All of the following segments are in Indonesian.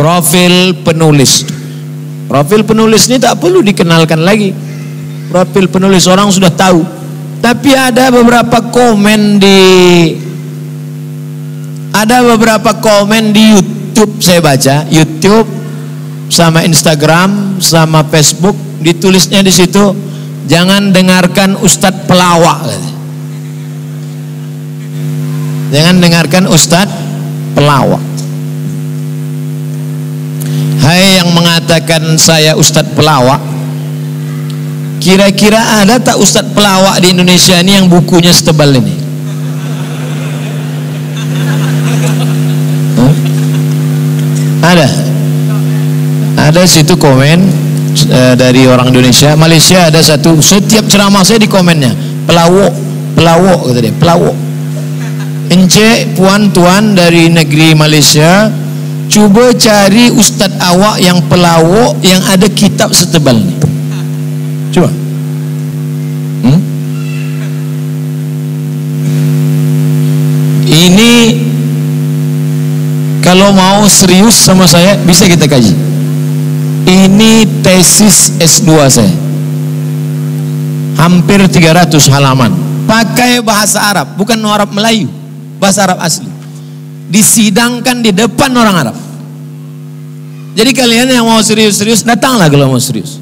Profil penulis. Profil penulis ini tak perlu dikenalkan lagi. Profil penulis orang sudah tahu. Tapi ada beberapa komen di YouTube, saya baca YouTube sama Instagram sama Facebook, ditulisnya di situ, jangan dengarkan Ustadz pelawak. Jangan dengarkan Ustadz pelawak. Hai yang mengatakan saya Ustadz pelawak, kira-kira ada tak Ustadz pelawak di Indonesia ini yang bukunya setebal ini? Ada situ komen dari orang Indonesia. Malaysia ada satu, setiap ceramah saya di komennya pelawak kata dia, pelawak. Encik puan tuan dari negeri Malaysia, coba cari ustadz awak yang pelawak yang ada kitab setebal ni. Coba. Ini kalau mau serius sama saya bisa kita kaji. Ini tesis S2 saya, hampir 300 halaman, pakai bahasa Arab, bukan Arab Melayu, bahasa Arab asli, disidangkan di depan orang Arab. Jadi kalian yang mau serius-serius datanglah kalau mau serius.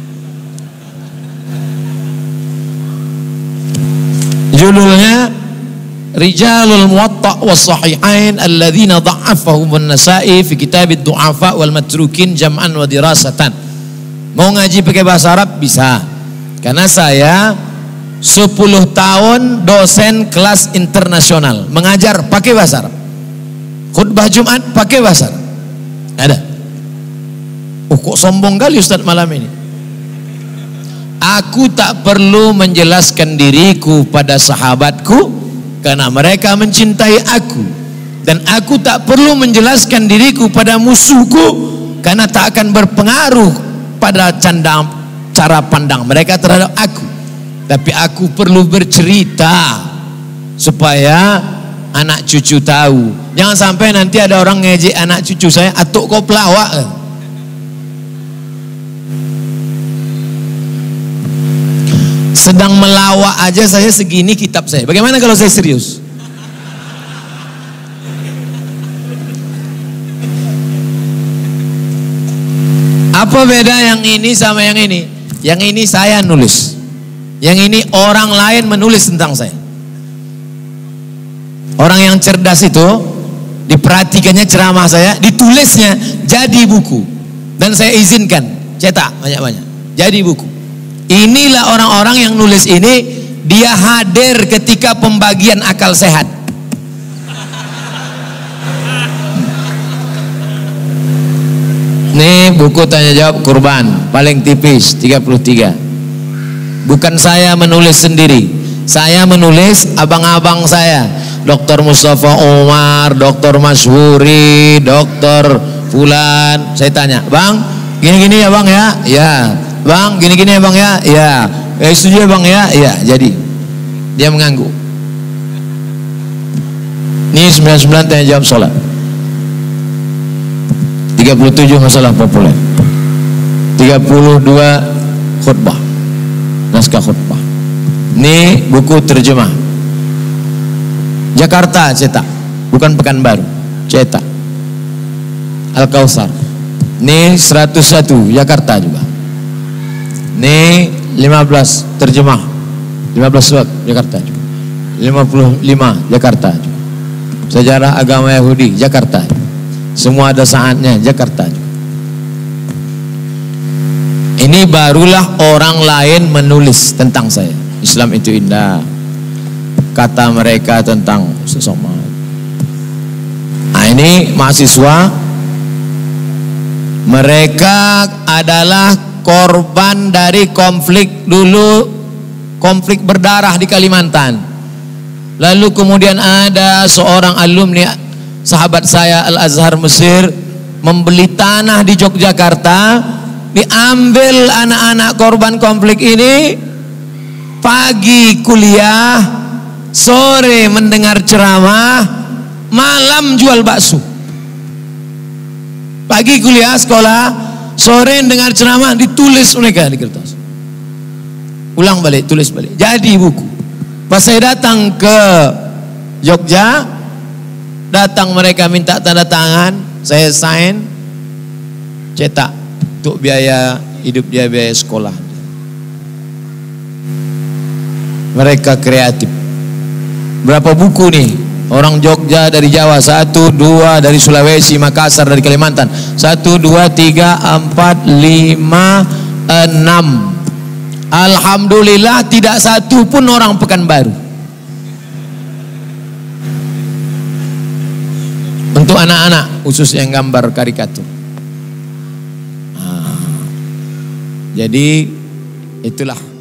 Judulnya Rijalul Muwatta' was Sahihain alladzina dha'afahum an-Nasa'i fi kitab ad-du'afa wal matrukin jam'an wa dirasatan. Mau ngaji pakai bahasa Arab bisa. Karena saya 10 tahun dosen kelas internasional, mengajar pakai bahasa Arab. Khutbah Jumat pakai bahasa Arab. Ada. Oh, kok sombong kali Ustaz malam ini. Aku tak perlu menjelaskan diriku pada sahabatku karena mereka mencintai aku, dan aku tak perlu menjelaskan diriku pada musuhku karena tak akan berpengaruh pada cara pandang mereka terhadap aku. Tapi aku perlu bercerita supaya anak cucu tahu. Jangan sampai nanti ada orang ngejek anak cucu saya, atuk kau pelawak. Sedang melawak aja saya segini kitab saya. Bagaimana kalau saya serius? Apa beda yang ini sama yang ini? Yang ini saya nulis, yang ini orang lain menulis tentang saya. Orang yang cerdas itu diperhatikannya ceramah saya, ditulisnya jadi buku, dan saya izinkan cetak banyak-banyak jadi buku. Inilah orang-orang yang nulis ini, dia hadir ketika pembagian akal sehat. Nih buku tanya jawab kurban, paling tipis 33. Bukan saya menulis sendiri, saya menulis abang-abang saya, Dr. Mustafa Umar, Dr. Masyhuri, Dr. Fulan. Saya tanya, bang, gini-gini ya bang ya? Ya. Bang, gini-gini ya bang ya? Ya. Setuju ya bang ya? Ya. Jadi dia mengangguk. Ini 99 tanya jawab sholat, 37 masalah populer, 32 khutbah, naskah khutbah. Ini buku terjemah Jakarta cetak, bukan Pekanbaru, cetak Al-Kautsar. Ini 101 Jakarta juga. Ini 15 terjemah, 15 surat Jakarta juga. 55 Jakarta juga. Sejarah agama Yahudi Jakarta juga. Semua ada saatnya Jakarta juga. Ini barulah orang lain menulis tentang saya. Islam itu indah, kata mereka tentang sesama. Nah ini mahasiswa, mereka adalah korban dari konflik dulu, konflik berdarah di Kalimantan. Lalu kemudian ada seorang alumni sahabat saya Al-Azhar Mesir membeli tanah di Yogyakarta, diambil anak-anak korban konflik ini, pagi kuliah, sore mendengar ceramah, malam jual bakso. Pagi kuliah sekolah, sore dengar ceramah, ditulis mereka di kertas. Ulang balik, tulis balik. Jadi buku. Pas saya datang ke Jogja, datang mereka minta tanda tangan, saya sign, cetak untuk biaya hidup dia, biaya sekolah. Mereka kreatif. Berapa buku nih? Orang Jogja dari Jawa, 1, 2 dari Sulawesi, Makassar, dari Kalimantan, 1, 2, 3, 4, 5, 6. Alhamdulillah tidak satu pun orang Pekanbaru. Untuk anak-anak khusus yang gambar karikatur. Jadi itulah